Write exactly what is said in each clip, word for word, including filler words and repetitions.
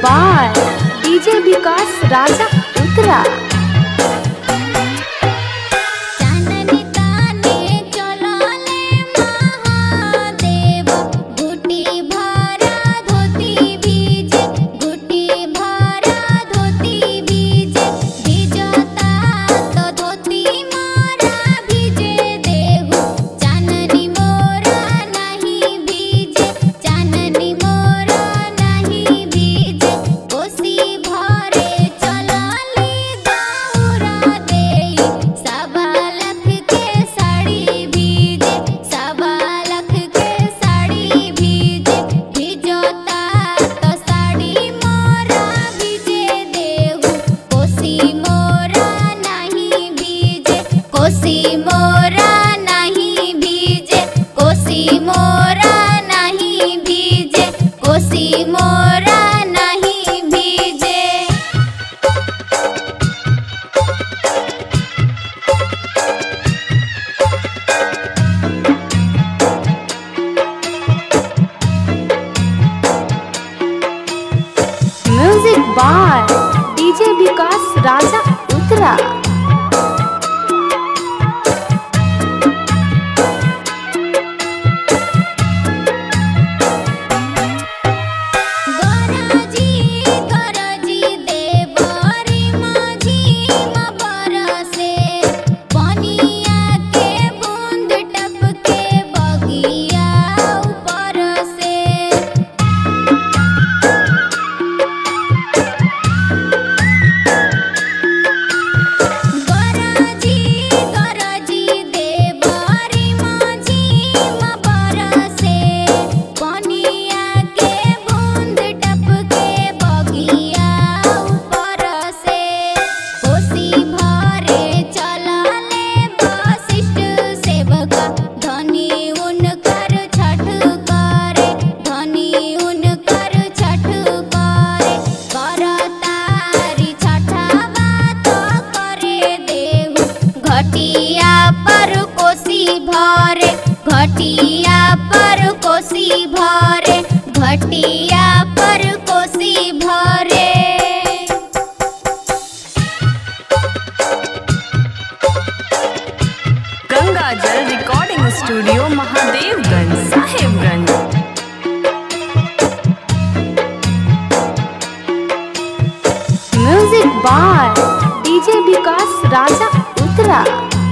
By DJ Vikas Raja Uttara. कोसी मोरा नहीं भीजे, कोसी मोरा नहीं भीजे, कोसी मोरा नहीं भीजे। Music by DJ Vikas Raja Uttara. घटिया पर कोसी भरे, घटिया पर कोसी भरे, घटिया पर कोसी भरे। Ganga Jal recording studio Mahadevganj Sahebganj. Music by DJ Vikas Raja Uttara.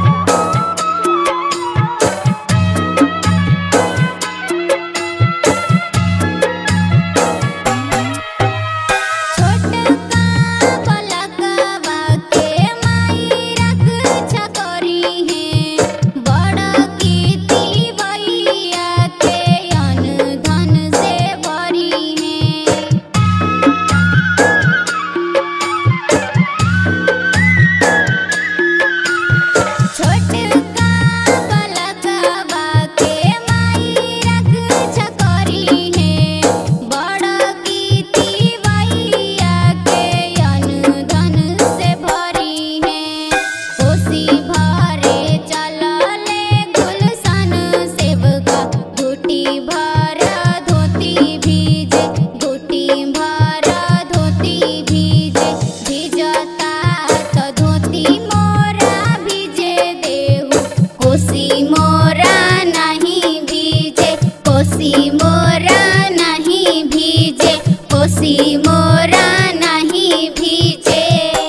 कोसी मोरा नहीं भीजे, कोसी मोरा नहीं भीजे, कोसी मोरा नहीं भीजे।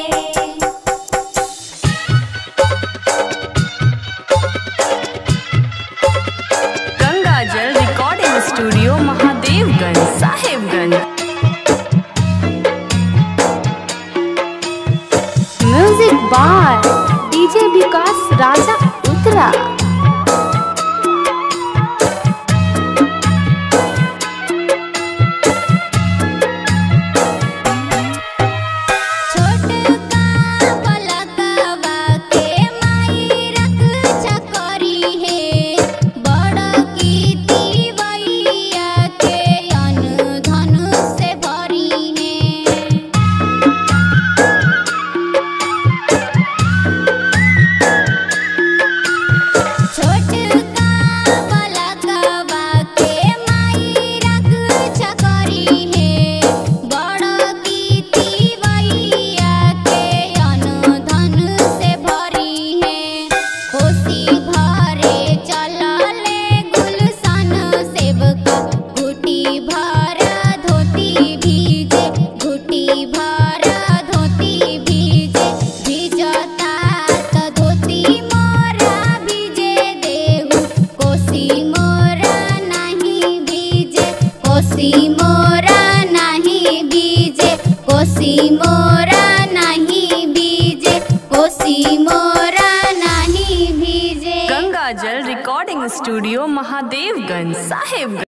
Ganga Jal recording studio Mahadevganj Sahebganj. Music by DJ Vikas Raja Uttara. बड़ की तीवैया के अन धन कोसी मोरा नहीं भीजे, कोसी मोरा नहीं भीजे, कोसी मोरा नहीं भीजे। Ganga Jal recording studio Mahadevganj Sahebganj.